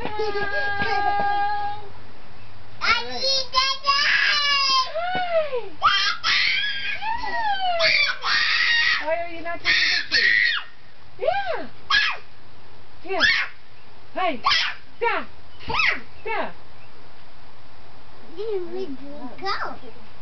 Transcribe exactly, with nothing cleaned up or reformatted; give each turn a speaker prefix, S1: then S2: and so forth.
S1: I see Dada!
S2: Why are you not taking pictures? Yeah! Here! Hey! Da! Da!
S1: Here we go.